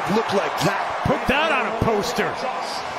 look like that. Put that on a poster.